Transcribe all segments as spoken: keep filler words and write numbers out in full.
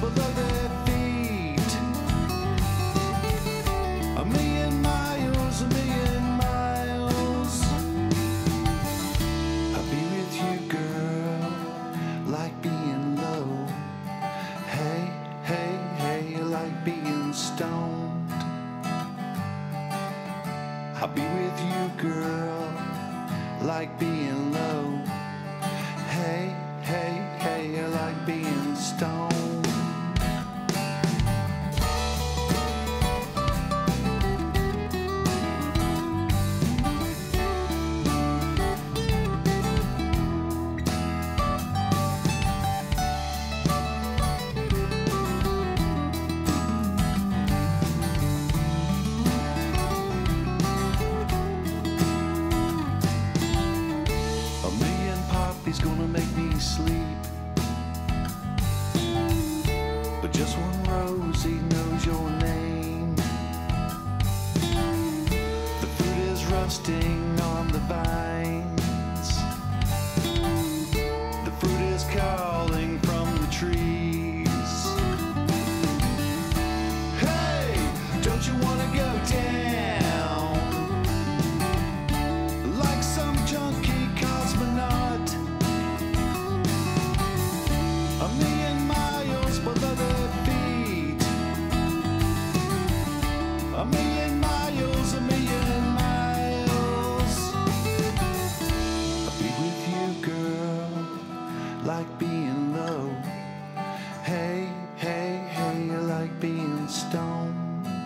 below their feet. A million miles, a million miles. I'll be with you, girl, like being low. Hey, hey, hey, like being stoned. I'll be with you, girl, like being low. Hey, hey, hey, like being stoned. He's gonna make me sleep, but just one Rosie knows your name. The fruit is rusting on the vines. The fruit is calling from the trees. Hey, don't you wanna go down like some junkie cosmonaut? A million miles below their feet. A million miles, a million miles. I'll be with you, girl, like being low. Hey, hey, hey, like being stoned.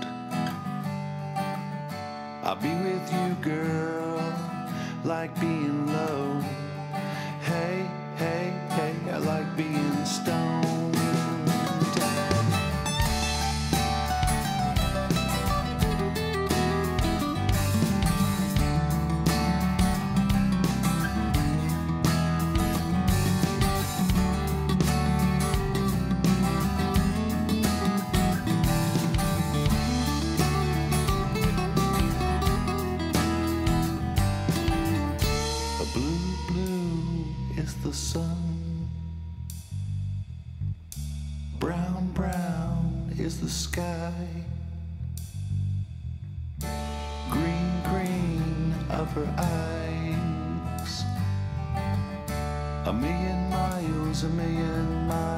I'll be with you, girl, like being low. Hey, hey, hey, I like being stoned. A blue, blue is the sun. Brown, brown is the sky. Green, green of her eyes. A million miles, a million miles.